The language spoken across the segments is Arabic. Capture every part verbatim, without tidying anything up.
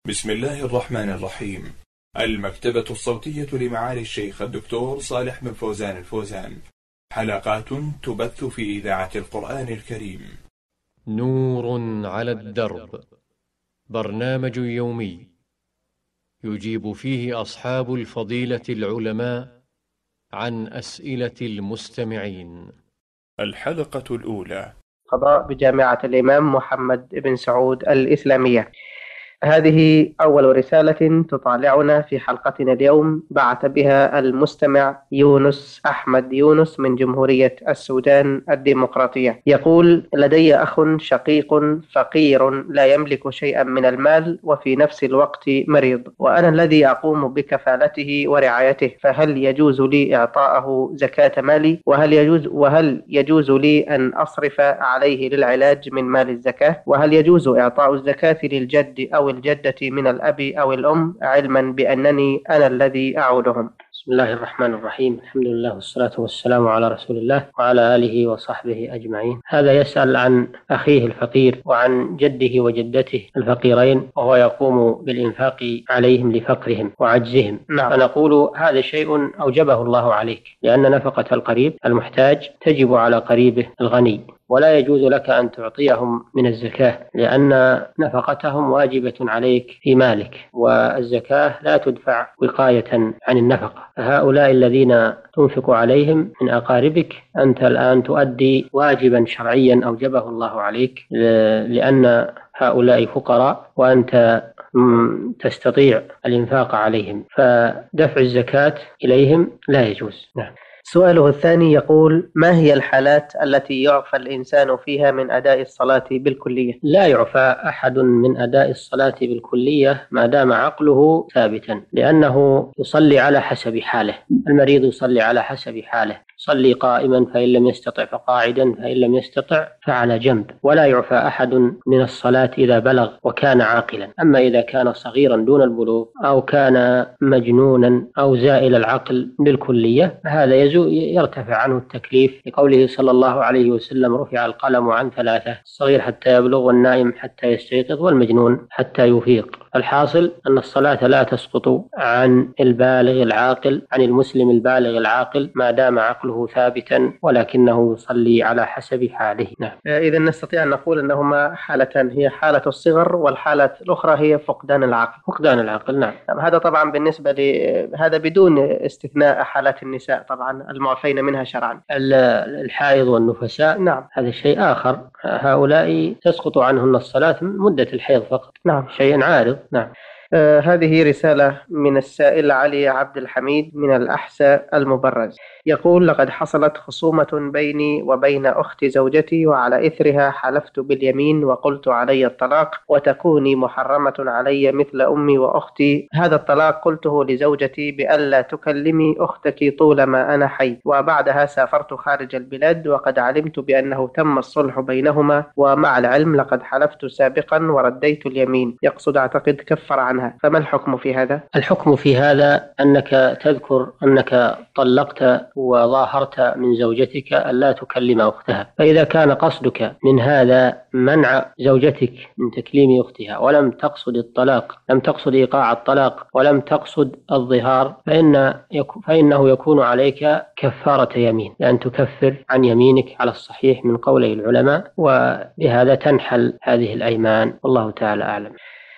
بسم الله الرحمن الرحيم. المكتبة الصوتية لمعالي الشيخ الدكتور صالح بن فوزان الفوزان، حلقات تبث في إذاعة القرآن الكريم. نور على الدرب، برنامج يومي يجيب فيه أصحاب الفضيلة العلماء عن أسئلة المستمعين. الحلقة الأولى: قضاء بجامعة الإمام محمد بن سعود الإسلامية. هذه أول رسالة تطالعنا في حلقتنا اليوم، بعث بها المستمع يونس أحمد يونس من جمهورية السودان الديمقراطية. يقول: لدي أخ شقيق فقير لا يملك شيئا من المال وفي نفس الوقت مريض، وأنا الذي أقوم بكفالته ورعايته، فهل يجوز لي إعطاءه زكاة مالي؟ وهل يجوز وهل يجوز لي أن أصرف عليه للعلاج من مال الزكاة؟ وهل يجوز إعطاء الزكاة للجد أو الجدة من الأب أو الأم، علما بأنني أنا الذي أعولهم؟ بسم الله الرحمن الرحيم. الحمد لله والصلاة والسلام على رسول الله وعلى آله وصحبه أجمعين. هذا يسأل عن أخيه الفقير وعن جده وجدته الفقيرين، وهو يقوم بالإنفاق عليهم لفقرهم وعجزهم. نعم. فنقول هذا شيء أوجبه الله عليك، لأن نفقة القريب المحتاج تجب على قريبه الغني، ولا يجوز لك أن تعطيهم من الزكاة، لأن نفقتهم واجبة عليك في مالك، والزكاة لا تدفع وقاية عن النفقة. فهؤلاء الذين تنفق عليهم من أقاربك أنت الآن تؤدي واجبا شرعيا أوجبه الله عليك، لأن هؤلاء فقراء وأنت تستطيع الإنفاق عليهم، فدفع الزكاة إليهم لا يجوز. نعم. سؤاله الثاني يقول: ما هي الحالات التي يعفى الإنسان فيها من أداء الصلاة بالكلية؟ لا يعفى أحد من أداء الصلاة بالكلية ما دام عقله ثابتا، لأنه يصلي على حسب حاله. المريض يصلي على حسب حاله، صلي قائما فإن لم يستطع فقاعدا، فإن لم يستطع فعلى جنب. ولا يعفى أحد من الصلاة إذا بلغ وكان عاقلا. أما إذا كان صغيرا دون البلوغ أو كان مجنونا أو زائل العقل بالكلية، هذا يرتفع عنه التكليف، لقوله صلى الله عليه وسلم: رفع القلم عن ثلاثة: الصغير حتى يبلغ، والنائم حتى يستيقظ، والمجنون حتى يفيق. الحاصل أن الصلاة لا تسقط عن البالغ العاقل، عن المسلم البالغ العاقل، ما دام عقله ثابتا، ولكنه يصلي على حسب حاله. نعم. إذا نستطيع أن نقول أنهما حالتان، هي حالة الصغر والحالة الأخرى هي فقدان العقل. فقدان العقل. نعم. هذا طبعا بالنسبة لهذا بدون استثناء حالات النساء طبعا المعفين منها شرعا. الحائض والنفساء، نعم، هذا شيء آخر، هؤلاء تسقط عنهن الصلاة مدة الحيض فقط. نعم. شيء عارض. نعم. آه هذه رسالة من السائل علي عبد الحميد من الأحساء المبرز. يقول: لقد حصلت خصومة بيني وبين أخت زوجتي، وعلى إثرها حلفت باليمين وقلت علي الطلاق، وتكوني محرمة علي مثل أمي وأختي. هذا الطلاق قلته لزوجتي بألا تكلمي أختك طولما أنا حي، وبعدها سافرت خارج البلاد، وقد علمت بأنه تم الصلح بينهما، ومع العلم لقد حلفت سابقا ورديت اليمين. يقصد أعتقد كفر عنها، فما الحكم في هذا؟ الحكم في هذا أنك تذكر أنك طلقت وظاهرت من زوجتك ألا تكلم أختها، فإذا كان قصدك من هذا منع زوجتك من تكليم أختها، ولم تقصد الطلاق، لم تقصد إيقاع الطلاق، ولم تقصد الظهار، فإن فإنه يكون عليك كفارة يمين، لأن تكفر عن يمينك على الصحيح من قوله العلماء، وبهذا تنحل هذه الأيمان، والله تعالى أعلم.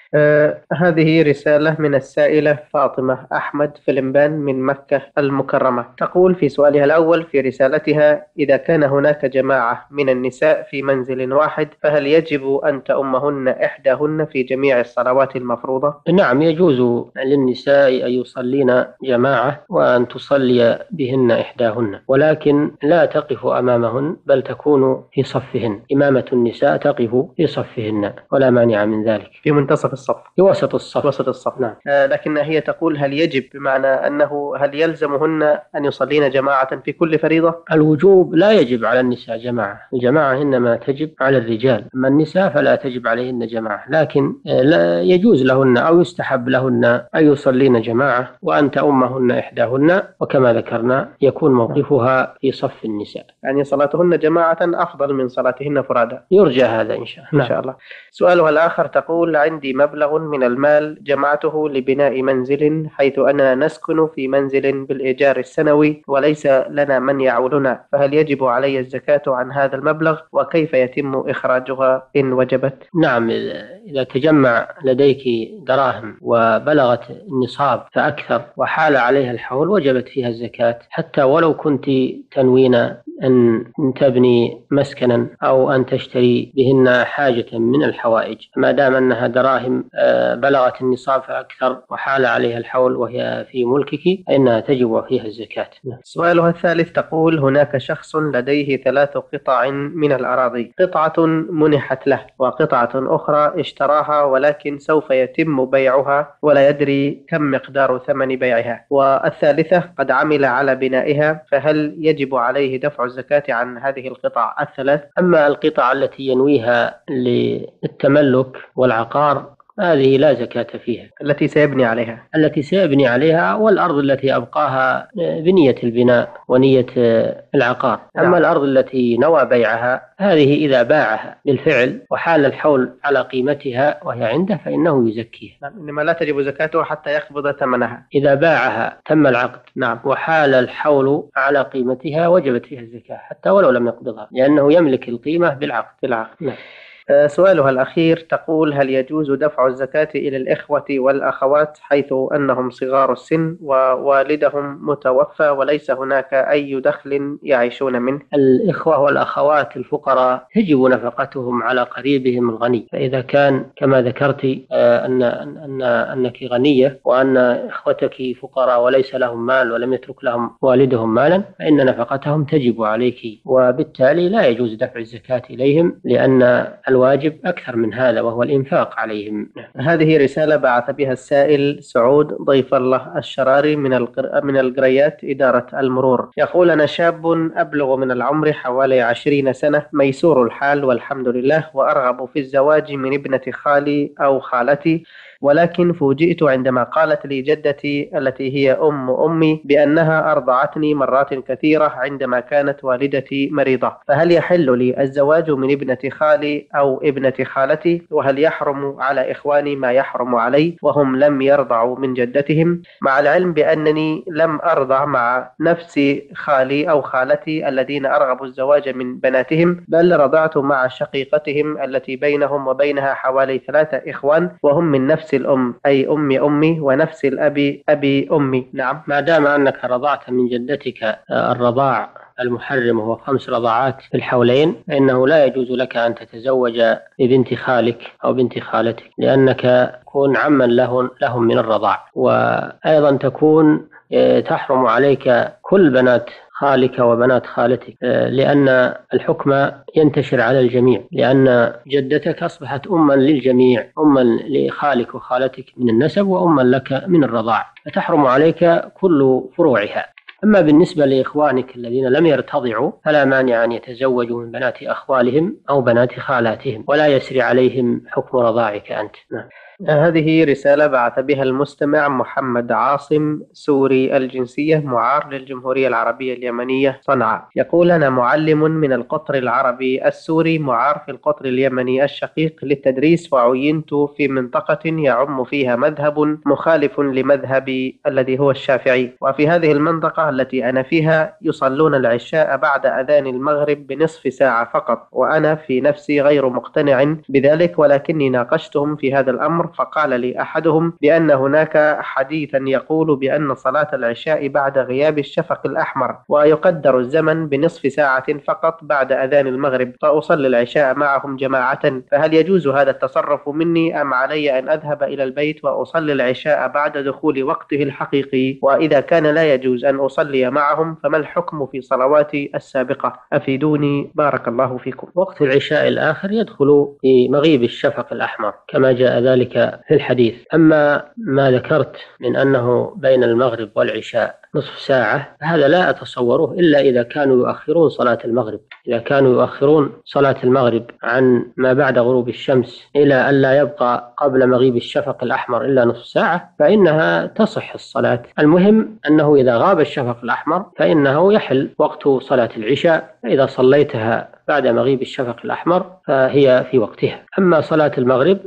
آه هذه رسالة من السائلة فاطمة أحمد فلمبان من مكة المكرمة. تقول في سؤالها الأول في رسالتها: إذا كان هناك جماعة من النساء في منزل واحد، فهل يجب أن تؤمهن إحداهن في جميع الصلوات المفروضة؟ نعم، يجوز للنساء أن يصلين جماعة وأن تصلي بهن إحداهن، ولكن لا تقف أمامهن، بل تكون في صفهن. إمامة النساء تقف في صفهن ولا مانع من ذلك، في منتصف الصف، في وسط الصف. وسط الصف. نعم. آه لكن هي تقول: هل يجب، بمعنى أنه هل يلزمهن أن يصلين جماعة في كل فريضة؟ الوجوب لا يجب على النساء جماعة، الجماعة إنما تجب على الرجال، أما النساء فلا تجب عليهن جماعة، لكن لا يجوز لهن أو يستحب لهن أن يصلين جماعة وأن تؤمهن إحداهن، وكما ذكرنا يكون موقفها في صف النساء، يعني صلاتهن جماعة أفضل من صلاتهن فرادى. يرجى هذا إن شاء الله. إن شاء الله. سؤالها الآخر تقول: عندي مبلغ مبلغ من المال جمعته لبناء منزل، حيث أننا نسكن في منزل بالإيجار السنوي وليس لنا من يعولنا، فهل يجب علي الزكاة عن هذا المبلغ؟ وكيف يتم إخراجها إن وجبت؟ نعم، إذا تجمع لديك دراهم وبلغت النصاب فأكثر وحال عليها الحول وجبت فيها الزكاة، حتى ولو كنت تنوين أن تبني مسكنا أو أن تشتري بهن حاجة من الحوائج، ما دام أنها دراهم بلغت النصاب فأكثر وحال عليها الحول وهي في ملكك فإنها تجب فيها الزكاة. سؤالها الثالث تقول: هناك شخص لديه ثلاث قطع من الأراضي، قطعة منحت له وقطعة أخرى اشتراها ولكن سوف يتم بيعها ولا يدري كم مقدار ثمن بيعها، والثالثة قد عمل على بنائها، فهل يجب عليه دفع الزكاة عن هذه القطع الثلاث؟ أما القطع التي ينويها للتملك والعقار هذه لا زكاة فيها. التي سيبني عليها التي سيبني عليها والأرض التي أبقاها بنية البناء ونية العقار. أما نعم. الأرض التي نوى بيعها هذه إذا باعها بالفعل وحال الحول على قيمتها وهي عنده فإنه يزكيها. نعم. إنما لا تجب زكاتها حتى يقبض ثمنها. إذا باعها تم العقد نعم وحال الحول على قيمتها وجبت فيها الزكاة حتى ولو لم يقبضها، لأنه يملك القيمة بالعقد. بالعقد. نعم. سؤالها الأخير تقول: هل يجوز دفع الزكاة إلى الإخوة والأخوات حيث أنهم صغار السن ووالدهم متوفى وليس هناك أي دخل يعيشون منه؟ الإخوة والأخوات الفقراء تجب نفقتهم على قريبهم الغني، فإذا كان كما ذكرت أن أن أنك غنية وأن إخوتك فقراء وليس لهم مال ولم يترك لهم والدهم مالا فإن نفقتهم تجب عليك، وبالتالي لا يجوز دفع الزكاة إليهم لأن الواجب أكثر من هذا وهو الإنفاق عليهم. هذه رسالة بعث بها السائل سعود ضيف الله الشراري من من القريات إدارة المرور. يقول: أنا شاب أبلغ من العمر حوالي عشرين سنة، ميسور الحال والحمد لله، وأرغب في الزواج من ابنة خالي أو خالتي، ولكن فوجئت عندما قالت لي جدتي التي هي أم أمي بأنها أرضعتني مرات كثيرة عندما كانت والدتي مريضة، فهل يحل لي الزواج من ابنة خالي أو ابنة خالتي؟ وهل يحرم على إخواني ما يحرم علي وهم لم يرضعوا من جدتهم، مع العلم بأنني لم أرضع مع نفس خالي أو خالتي الذين أرغبوا الزواج من بناتهم، بل رضعت مع شقيقتهم التي بينهم وبينها حوالي ثلاثة إخوان وهم من نفس الأم، أي أمي أمي ونفس الأبي أبي أمي. نعم، ما دام أنك رضعت من جدتك الرضاع المحرم وهو خمس رضعات في الحولين فإنه لا يجوز لك أن تتزوج ببنت خالك أو بنت خالتك، لأنك تكون عما لهم, لهم من الرضاع، وأيضا تكون تحرم عليك كل بنات خالك وبنات خالتك، لأن الحكم ينتشر على الجميع، لأن جدتك أصبحت أما للجميع، أما لخالك وخالتك من النسب وأما لك من الرضاع، فتحرم عليك كل فروعها. أما بالنسبة لإخوانك الذين لم يرتضعوا فلا مانع أن يتزوجوا من بنات أخوالهم أو بنات خالاتهم ولا يسري عليهم حكم رضاعك أنت. نعم. هذه رسالة بعث بها المستمع محمد عاصم سوري الجنسية، معار للجمهورية العربية اليمنية صنعاء. يقول: أنا معلم من القطر العربي السوري، معار في القطر اليمني الشقيق للتدريس، وعينت في منطقة يعم فيها مذهب مخالف لمذهبي الذي هو الشافعي، وفي هذه المنطقة التي أنا فيها يصلون العشاء بعد أذان المغرب بنصف ساعة فقط، وأنا في نفسي غير مقتنع بذلك، ولكني ناقشتهم في هذا الأمر فقال لي أحدهم بأن هناك حديثا يقول بأن صلاة العشاء بعد غياب الشفق الأحمر ويقدر الزمن بنصف ساعة فقط بعد أذان المغرب، فأصلي العشاء معهم جماعة، فهل يجوز هذا التصرف مني أم علي أن أذهب إلى البيت وأصلي العشاء بعد دخول وقته الحقيقي؟ وإذا كان لا يجوز أن أصلي معهم فما الحكم في صلواتي السابقة؟ أفيدوني بارك الله فيكم. وقت العشاء الآخر يدخل في مغيب الشفق الأحمر كما جاء ذلك في الحديث. أما ما ذكرت من أنه بين المغرب والعشاء نصف ساعة هذا لا أتصوره إلا إذا كانوا يؤخرون صلاة المغرب. إذا كانوا يؤخرون صلاة المغرب عن ما بعد غروب الشمس إلى أن لا يبقى قبل مغيب الشفق الأحمر إلا نصف ساعة فإنها تصح الصلاة. المهم أنه إذا غاب الشفق الأحمر فإنه يحل وقت صلاة العشاء، فإذا صليتها بعد مغيب الشفق الأحمر فهي في وقتها. أما صلاة المغرب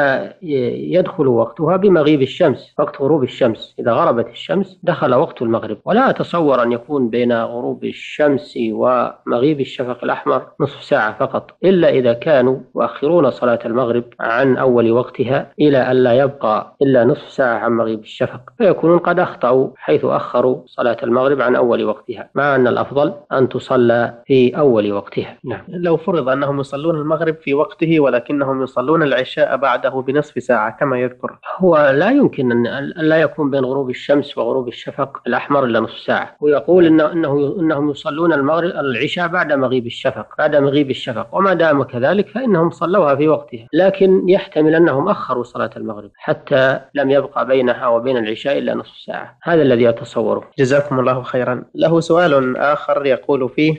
فيدخل وقتها بمغيب الشمس، وقت غروب الشمس. إذا غربت الشمس دخل وقت المغرب. ولا أتصور أن يكون بين غروب الشمس ومغيب الشفق الأحمر نصف ساعة فقط، إلا إذا كانوا يؤخرون صلاة المغرب عن أول وقتها إلى أن لا يبقى إلا نصف ساعة عن مغيب الشفق، فيكونون قد أخطأوا حيث أخروا صلاة المغرب عن أول وقتها، مع أن الأفضل أن تصلى في أول وقتها. نعم. لو فرض أنهم يصلون المغرب في وقته ولكنهم يصلون العشاء بعده بنصف ساعة كما يذكر، هو لا يمكن أن لا يكون بين غروب الشمس وغروب الشفق الأحمر إلا نصف ساعة. ويقول إنه إنه إنهم يصلون المغرب العشاء بعد مغيب الشفق، بعد مغيب الشفق، وما دام كذلك فإنهم صلوها في وقتها، لكن يحتمل أنهم أخروا صلاة المغرب حتى لم يبقى بينها وبين العشاء إلا نصف ساعة. هذا الذي أتصوره. جزاكم الله خيرا. له سؤال آخر يقول فيه: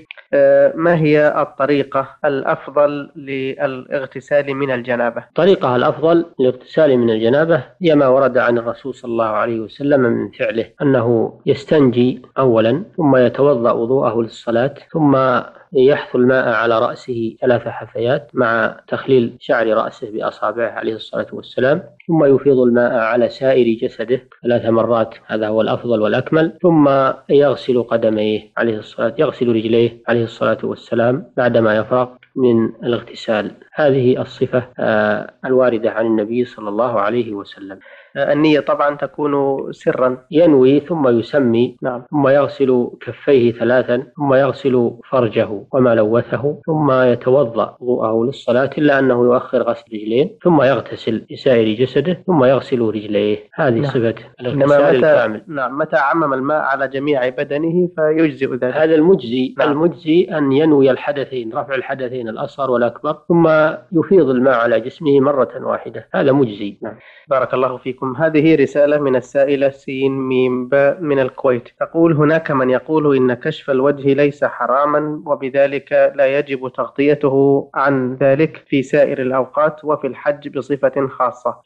ما هي الطريقة الأفضل للاغتسال من الجنابة؟ الطريقة الأفضل للاغتسال من الجنابة هي ما ورد عن الرسول صلى الله عليه وسلم من فعله، أنه يستنجي أولا ثم يتوضأ وضوءه للصلاة، ثم يحث الماء على رأسه ثلاث حثيات مع تخليل شعر رأسه بأصابعه عليه الصلاة والسلام، ثم يفيض الماء على سائر جسده ثلاث مرات، هذا هو الأفضل والأكمل، ثم يغسل قدميه عليه الصلاة يغسل رجليه عليه الصلاة والسلام بعدما يفرغ من الاغتسال. هذه الصفة الواردة عن النبي صلى الله عليه وسلم. النية طبعا تكون سرا، ينوي ثم يسمي. نعم. ثم يغسل كفيه ثلاثا، ثم يغسل فرجه وما لوثه، ثم يتوضأ وضوءه للصلاة، إلا أنه يؤخر غسل رجلين، ثم يغتسل لسائر جسده، ثم يغسل رجليه. هذه نعم. صفة الاغتسال الكامل. نعم. متى عمم الماء على جميع بدنه فيجزئ ذلك. هذا المجزي. نعم. المجزي أن ينوي الحدثين، رفع الحدثين الأصغر والأكبر، ثم يفيض الماء على جسمه مرة واحدة، هذا مجزي. نعم. بارك الله فيكم. هذه رسالة من السائلة سين ميم باء من الكويت، تقول: هناك من يقول إن كشف الوجه ليس حراما وبذلك لا يجب تغطيته عن ذلك في سائر الأوقات وفي الحج بصفة خاصة،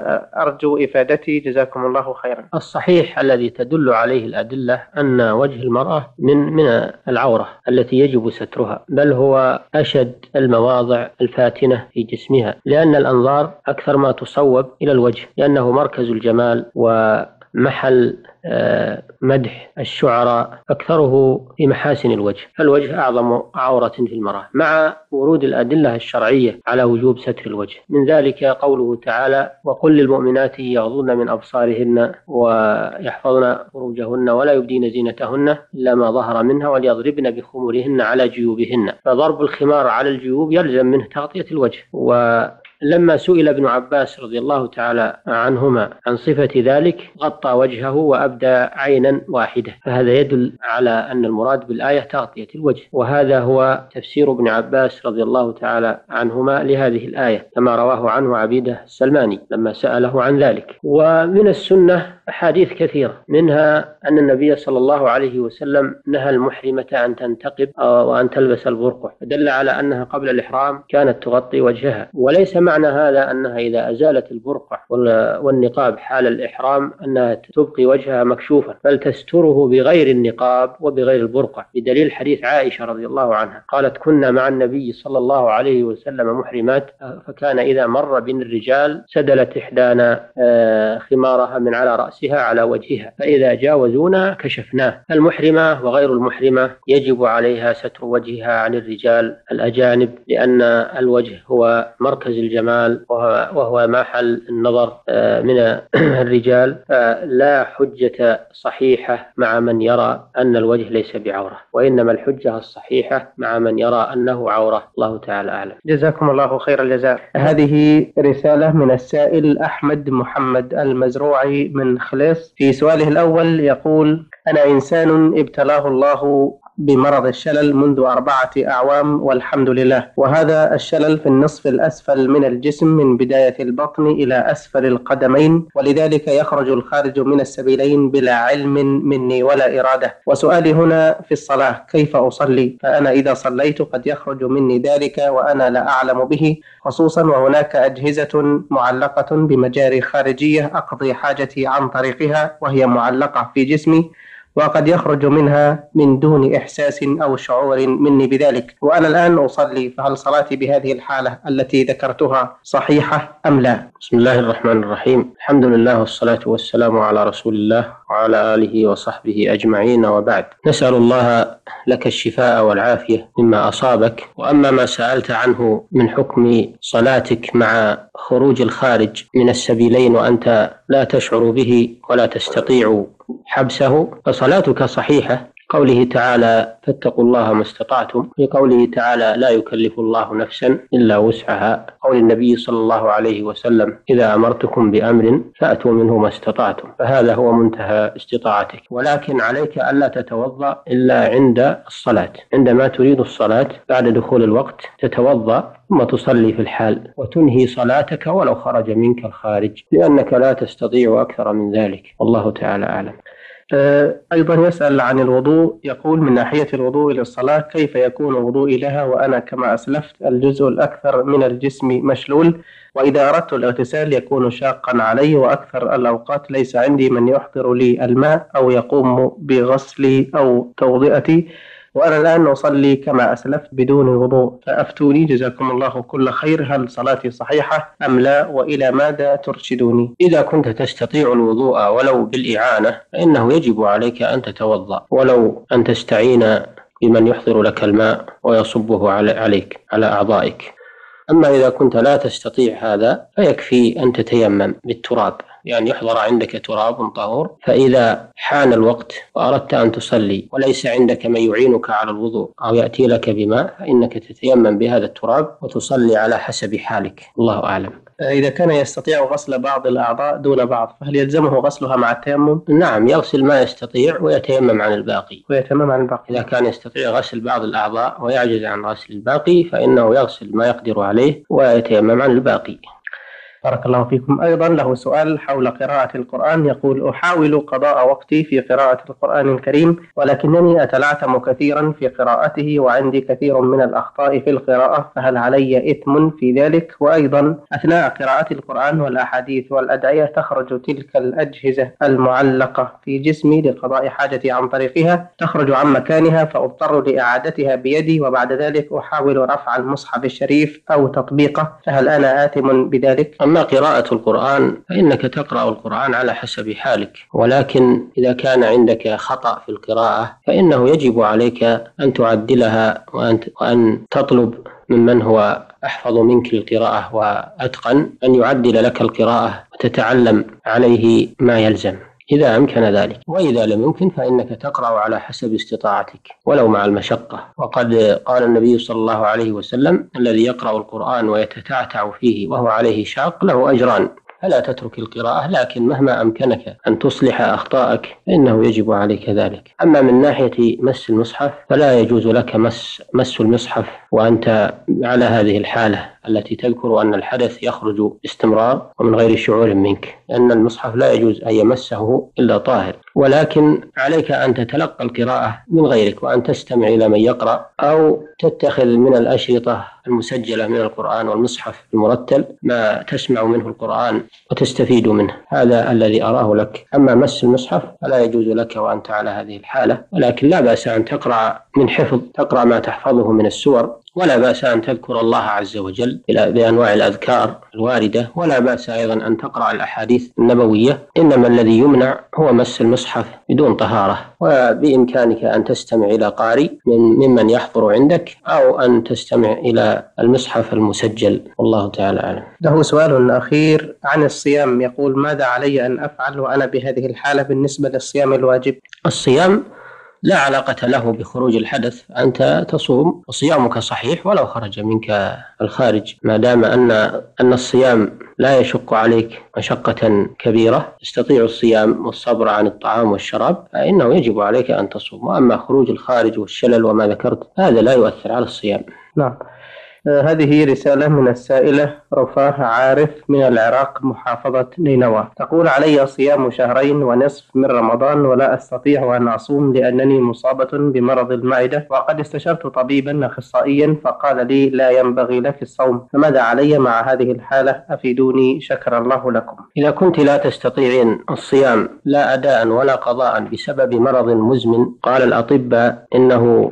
فأرجو إفادتي جزاكم الله خيرا. الصحيح الذي تدل عليه الأدلة أن وجه المرأة من من العورة التي يجب سترها، بل هو أشد المواضع الفاتنة في جسمها، لأن الأنظار أكثر ما تصوب إلى الوجه، لأنه مركز الجمال ومحل مدح الشعراء، أكثره في محاسن الوجه، فالوجه أعظم عورة في المرأة، مع ورود الأدلة الشرعية على وجوب ستر الوجه. من ذلك قوله تعالى: وقل للمؤمنات يغضضن من أبصارهن ويحفظن فروجهن ولا يبدين زينتهن إلا ما ظهر منها وليضربن بخمورهن على جيوبهن. فضرب الخمار على الجيوب يلزم منه تغطية الوجه. ولما سئل ابن عباس رضي الله تعالى عنهما عن صفة ذلك غطى وجهه وأبدى عينا واحدة، فهذا يدل على أن المراد بالآية تغطية الوجه، وهذا هو تفسير ابن عباس رضي الله تعالى عنهما لهذه الآية، كما رواه عنه عبيدة السلماني لما سأله عن ذلك. ومن السنة أحاديث كثيرة، منها أن النبي صلى الله عليه وسلم نهى المحرمة أن تنتقب وأن تلبس البرقع، فدل على أنها قبل الإحرام كانت تغطي وجهها. وليس معنى هذا أنها إذا أزالت البرقع والنقاب حال الإحرام أنها تبقي وجهها مكشوفا، بل تستره بغير النقاب وبغير البرقع، بدليل حديث عائشة رضي الله عنها قالت: كنا مع النبي صلى الله عليه وسلم محرمات، فكان إذا مر بنا الرجال سدلت إحدانا خمارها من على رأسها على وجهها، فإذا جاوزونا كشفناه. المحرمة وغير المحرمة يجب عليها ستر وجهها عن الرجال الأجانب، لأن الوجه هو مركز الجمال وهو محل النظر من الرجال، فلا حجة صحيحة مع من يرى أن الوجه ليس بعورة، وإنما الحجة الصحيحة مع من يرى أنه عورة. الله تعالى أعلم. جزاكم الله خير الجزاء. هذه رسالة من السائل أحمد محمد المزروعي من خليص. في سؤاله الأول يقول: أنا إنسان ابتلاه الله بمرض الشلل منذ أربعة أعوام والحمد لله، وهذا الشلل في النصف الأسفل من الجسم من بداية البطن إلى أسفل القدمين، ولذلك يخرج الخارج من السبيلين بلا علم مني ولا إرادة. وسؤالي هنا في الصلاة: كيف أصلي؟ فأنا إذا صليت قد يخرج مني ذلك وأنا لا أعلم به، خصوصا وهناك أجهزة معلقة بمجاري خارجية أقضي حاجتي عن طريقها وهي معلقة في جسمي، وقد يخرج منها من دون إحساس أو شعور مني بذلك، وأنا الآن أصلي، فهل صلاتي بهذه الحالة التي ذكرتها صحيحة أم لا؟ بسم الله الرحمن الرحيم. الحمد لله والصلاة والسلام على رسول الله وعلى آله وصحبه أجمعين، وبعد. نسأل الله لك الشفاء والعافية مما أصابك. وأما ما سألت عنه من حكم صلاتك مع خروج الخارج من السبيلين وأنت لا تشعر به ولا تستطيع حبسه، فصلاتك صحيحة. قوله تعالى فاتقوا الله ما استطعتم، في قوله تعالى لا يكلف الله نفسا إلا وسعها، قول النبي صلى الله عليه وسلم إذا أمرتكم بأمر فأتوا منه ما استطعتم، فهذا هو منتهى استطاعتك. ولكن عليك ألا تتوضأ إلا عند الصلاة، عندما تريد الصلاة بعد دخول الوقت تتوضأ ثم تصلي في الحال، وتنهي صلاتك ولو خرج منك الخارج، لأنك لا تستطيع أكثر من ذلك. والله تعالى أعلم. أيضا يسأل عن الوضوء، يقول من ناحية الوضوء للصلاة كيف يكون وضوئي لها وأنا كما أسلفت الجزء الأكثر من الجسم مشلول، وإذا أردت الاغتسال يكون شاقا علي، وأكثر الأوقات ليس عندي من يحضر لي الماء أو يقوم بغسلي أو توضئتي، وأنا الآن أصلي كما أسلفت بدون وضوء، فأفتوني جزاكم الله كل خير، هل صلاتي صحيحة أم لا، وإلى ماذا ترشدوني؟ إذا كنت تستطيع الوضوء ولو بالإعانة فإنه يجب عليك أن تتوضأ، ولو أن تستعين بمن يحضر لك الماء ويصبه عليك على أعضائك. أما إذا كنت لا تستطيع هذا فيكفي أن تتيمم بالتراب، يعني يحضر عندك تراب طهور، فإذا حان الوقت وأردت أن تصلي وليس عندك من يعينك على الوضوء أو يأتي لك بماء فإنك تتيمم بهذا التراب وتصلي على حسب حالك. الله أعلم. إذا كان يستطيع غسل بعض الأعضاء دون بعض فهل يلزمه غسلها مع التيمم؟ نعم، يغسل ما يستطيع ويتيمم عن الباقي. ويتيمم عن الباقي. إذا كان يستطيع غسل بعض الأعضاء ويعجز عن غسل الباقي فإنه يغسل ما يقدر عليه ويتيمم عن الباقي. بارك الله فيكم. أيضا له سؤال حول قراءة القرآن، يقول أحاول قضاء وقتي في قراءة القرآن الكريم، ولكنني أتلعثم كثيرا في قراءته وعندي كثير من الأخطاء في القراءة، فهل علي إثم في ذلك؟ وأيضا أثناء قراءة القرآن والأحاديث والأدعية تخرج تلك الأجهزة المعلقة في جسمي لقضاء حاجتي عن طريقها، تخرج عن مكانها فأضطر لإعادتها بيدي، وبعد ذلك أحاول رفع المصحف الشريف أو تطبيقه، فهل أنا آثم بذلك؟ أما قراءة القرآن فإنك تقرأ القرآن على حسب حالك، ولكن إذا كان عندك خطأ في القراءة فإنه يجب عليك أن تعدلها وأن وأن تطلب ممن هو أحفظ منك القراءة وأتقن أن يعدل لك القراءة وتتعلم عليه ما يلزم إذا أمكن ذلك، وإذا لم يمكن فإنك تقرأ على حسب استطاعتك ولو مع المشقة. وقد قال النبي صلى الله عليه وسلم الذي يقرأ القرآن ويتتعتع فيه وهو عليه شاق له أجران، فلا تترك القراءة، لكن مهما أمكنك أن تصلح أخطائك فإنه يجب عليك ذلك. أما من ناحية مس المصحف فلا يجوز لك مس, مس المصحف وأنت على هذه الحالة التي تذكر أن الحدث يخرج باستمرار ومن غير شعور منك، لأن المصحف لا يجوز أن يمسه إلا طاهر، ولكن عليك أن تتلقى القراءة من غيرك وأن تستمع إلى من يقرأ، أو تتخذ من الأشرطة المسجلة من القرآن والمصحف المرتل ما تسمع منه القرآن وتستفيد منه، هذا الذي أراه لك. أما مس المصحف فلا يجوز لك وأنت على هذه الحالة، ولكن لا بأس أن تقرأ من حفظ، تقرأ ما تحفظه من السور، ولا بأس أن تذكر الله عز وجل بأنواع الأذكار الواردة، ولا بأس أيضا أن تقرأ الأحاديث النبوية. إنما الذي يمنع هو مس المصحف بدون طهارة، وبإمكانك أن تستمع إلى قارئ من ممن يحضر عندك أو أن تستمع إلى المصحف المسجل. والله تعالى أعلم. له سؤال أخير عن الصيام، يقول ماذا علي أن أفعل وأنا بهذه الحالة بالنسبة للصيام الواجب؟ الصيام لا علاقة له بخروج الحدث، أنت تصوم وصيامك صحيح ولو خرج منك الخارج، ما دام أن أن الصيام لا يشق عليك مشقة كبيرة، تستطيع الصيام والصبر عن الطعام والشراب، فإنه يجب عليك أن تصوم. وأما خروج الخارج والشلل وما ذكرت هذا لا يؤثر على الصيام. نعم. آه هذه رسالة من السائلة رفاه عارف من العراق محافظة نينوى، تقول: علي صيام شهرين ونصف من رمضان ولا أستطيع أن أصوم لأنني مصابة بمرض المعدة، وقد استشرت طبيبا أخصائيا فقال لي لا ينبغي لك الصوم، فماذا علي مع هذه الحالة؟ أفيدوني شكر الله لكم. إذا كنت لا تستطيعين الصيام لا أداء ولا قضاء بسبب مرض مزمن، قال الأطباء إنه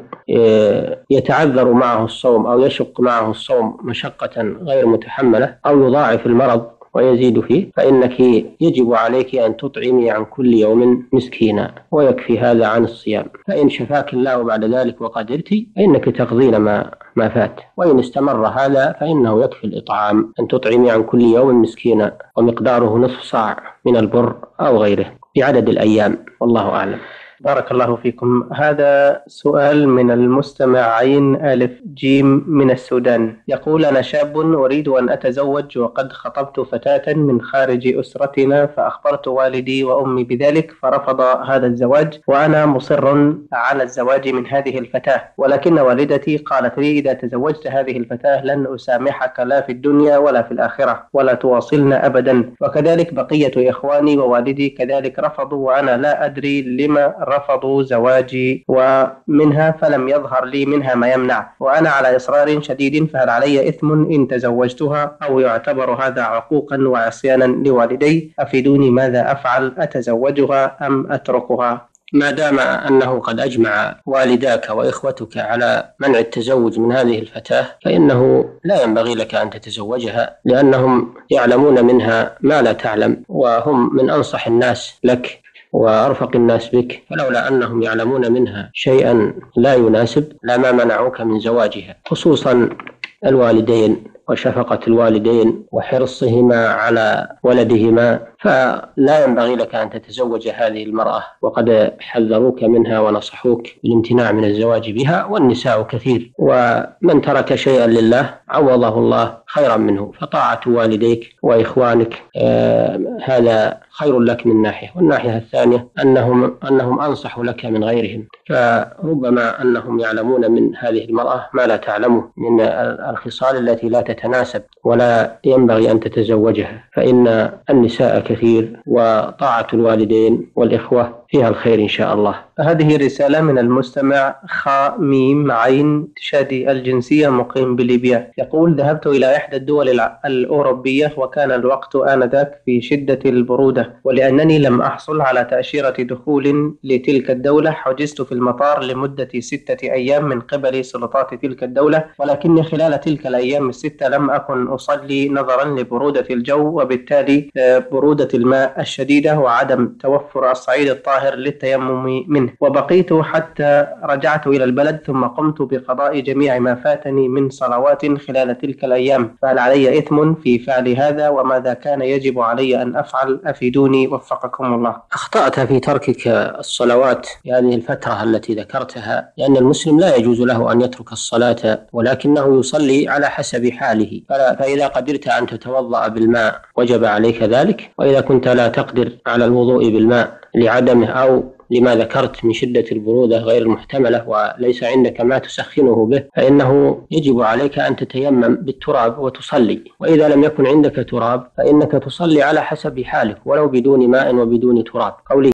يتعذر معه الصوم أو يشق معه الصوم مشقة غير متحملة أو يضاعف المرض ويزيد فيه، فإنك يجب عليك أن تطعمي عن كل يوم مسكينا، ويكفي هذا عن الصيام. فإن شفاك الله بعد ذلك وقدرت فإنك تقضين ما ما فات، وإن استمر هذا فإنه يكفي الإطعام، أن تطعمي عن كل يوم مسكينا ومقداره نصف صاع من البر أو غيره بعدد الأيام، والله أعلم. بارك الله فيكم. هذا سؤال من المستمع عين ألف جيم من السودان، يقول: أنا شاب أريد أن أتزوج وقد خطبت فتاة من خارج أسرتنا، فأخبرت والدي وأمي بذلك فرفض هذا الزواج، وأنا مصر على الزواج من هذه الفتاة، ولكن والدتي قالت لي: إذا تزوجت هذه الفتاة لن أسامحك لا في الدنيا ولا في الآخرة ولا تواصلنا أبدا، وكذلك بقية إخواني ووالدي كذلك رفضوا، وأنا لا أدري لما رفضوا زواجي ومنها، فلم يظهر لي منها ما يمنع، وأنا على إصرار شديد، فهل علي إثم إن تزوجتها أو يعتبر هذا عقوقا وعصيانا لوالدي؟ أفيدوني ماذا أفعل؟ أتزوجها أم أتركها؟ ما دام أنه قد أجمع والداك وإخوتك على منع التزوج من هذه الفتاة فإنه لا ينبغي لك أن تتزوجها، لأنهم يعلمون منها ما لا تعلم، وهم من أنصح الناس لك وأرفق الناس بك، فلولا أنهم يعلمون منها شيئا لا يناسب لما منعوك من زواجها، خصوصا الوالدين وشفقة الوالدين وحرصهما على ولدهما، فلا ينبغي لك أن تتزوج هذه المرأة، وقد حذروك منها ونصحوك بالامتناع من الزواج بها، والنساء كثير، ومن ترك شيئا لله عوضه الله خيرا منه، فطاعة والديك وإخوانك آه هذا خير لك من ناحية، والناحية الثانية أنهم, أنهم أنصحوا لك من غيرهم، فربما أنهم يعلمون من هذه المرأة ما لا تعلمه من الخصال التي لا تتناسب ولا ينبغي أن تتزوجها، فإن النساء كثير وطاعة الوالدين والإخوة فيها الخير إن شاء الله. هذه رسالة من المستمع خا ميم عين تشادي الجنسية مقيم بليبيا، يقول: ذهبت إلى إحدى الدول الأوروبية وكان الوقت آنذاك في شدة البرودة، ولأنني لم أحصل على تأشيرة دخول لتلك الدولة حجزت في المطار لمدة ستة أيام من قبل سلطات تلك الدولة، ولكني خلال تلك الأيام الستة لم أكن أصلي نظرا لبرودة الجو، وبالتالي برودة الماء الشديدة وعدم توفر الصعيد الطاهر للتيمم منه، وبقيت حتى رجعت إلى البلد، ثم قمت بقضاء جميع ما فاتني من صلوات خلال تلك الأيام، فهل علي إثم في فعل هذا؟ وماذا كان يجب علي أن أفعل؟ أفيدوني وفقكم الله. أخطأت في تركك الصلوات في هذه الفترة التي ذكرتها، لأن المسلم لا يجوز له أن يترك الصلاة، ولكنه يصلي على حسب حاله، فإذا قدرت أن تتوضأ بالماء وجب عليك ذلك، وإذا كنت لا تقدر على الوضوء بالماء لعدمه أو لما ذكرت من شدة البرودة غير المحتملة وليس عندك ما تسخنه به، فإنه يجب عليك أن تتيمم بالتراب وتصلي، وإذا لم يكن عندك تراب فإنك تصلي على حسب حالك ولو بدون ماء وبدون تراب. قولي